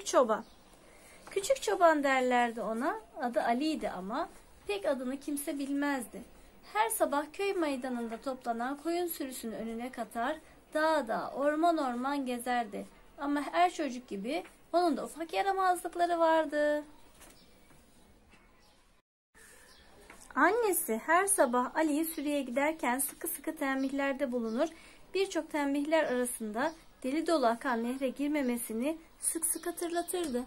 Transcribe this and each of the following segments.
Çoban. Küçük çoban derlerdi ona. Adı Ali'ydi ama pek adını kimse bilmezdi. Her sabah köy meydanında toplanan koyun sürüsünü önüne katar, dağ dağ, orman orman gezerdi. Ama her çocuk gibi onun da ufak yaramazlıkları vardı. Annesi her sabah Ali'yi sürüye giderken sıkı sıkı tembihlerde bulunur. Birçok tembihler arasında deli dolu akan nehre girmemesini sık sık hatırlatırdı.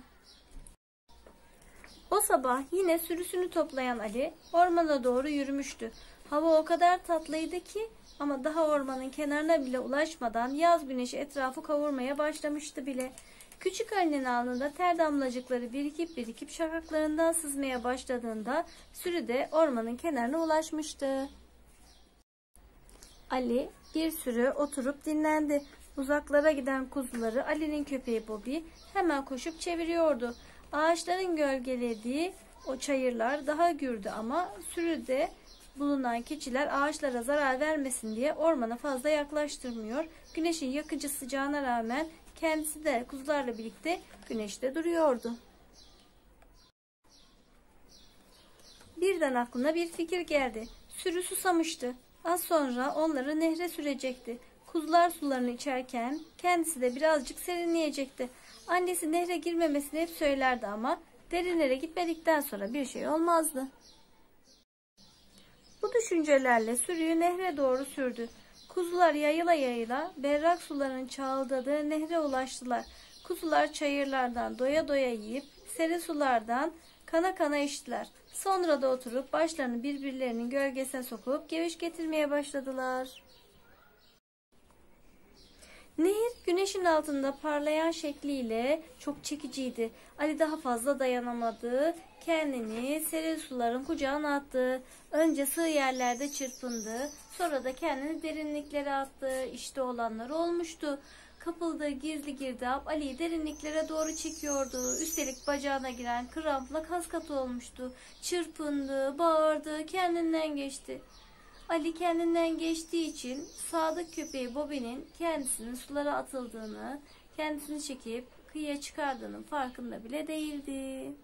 O sabah yine sürüsünü toplayan Ali ormana doğru yürümüştü. Hava o kadar tatlıydı ki ama daha ormanın kenarına bile ulaşmadan yaz güneşi etrafı kavurmaya başlamıştı bile. Küçük Ali'nin alnında ter damlacıkları birikip birikip şakaklarından sızmaya başladığında sürü de ormanın kenarına ulaşmıştı. Ali bir süre oturup dinlendi. Uzaklara giden kuzuları Ali'nin köpeği Bobby hemen koşup çeviriyordu. Ağaçların gölgelediği o çayırlar daha gürdü ama sürüde bulunan keçiler ağaçlara zarar vermesin diye ormana fazla yaklaştırmıyor. Güneşin yakıcı sıcağına rağmen kendisi de kuzularla birlikte güneşte duruyordu. Birden aklına bir fikir geldi. Sürü susamıştı. Az sonra onları nehre sürecekti. Kuzular sularını içerken kendisi de birazcık serinleyecekti. Annesi nehre girmemesini hep söylerdi ama derinlere gitmedikten sonra bir şey olmazdı. Bu düşüncelerle sürüyü nehre doğru sürdü. Kuzular yayıla yayıla berrak suların çağıldadığı nehre ulaştılar. Kuzular çayırlardan doya doya yiyip serin sulardan kana kana içtiler. Sonra da oturup başlarını birbirlerinin gölgesine sokup geviş getirmeye başladılar. Nehir güneşin altında parlayan şekliyle çok çekiciydi. Ali daha fazla dayanamadı. Kendini serin suların kucağına attı. Önce sığ yerlerde çırpındı. Sonra da kendini derinliklere attı. İşte olanlar olmuştu. Kapıldığı gizli girdap Ali'yi derinliklere doğru çekiyordu. Üstelik bacağına giren krampla kas katı olmuştu. Çırpındı, bağırdı, kendinden geçti. Ali kendinden geçtiği için sadık köpeği Bobby'nin kendisinin sulara atıldığını, kendisini çekip kıyıya çıkardığının farkında bile değildi.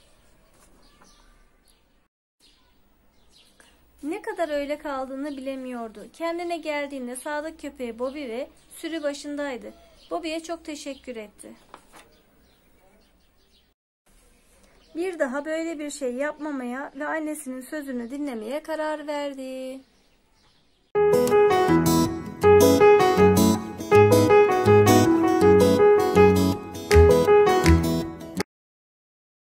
Ne kadar öyle kaldığını bilemiyordu. Kendine geldiğinde sadık köpeği Bobby ve sürü başındaydı. Bobby'ye çok teşekkür etti. Bir daha böyle bir şey yapmamaya ve annesinin sözünü dinlemeye karar verdi.